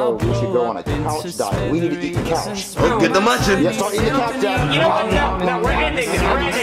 So we should go on a couch diet. We need to eat the couch. Oh, get the munching. Yeah, start eating the couch, Jack. You know what? No, we're ending this.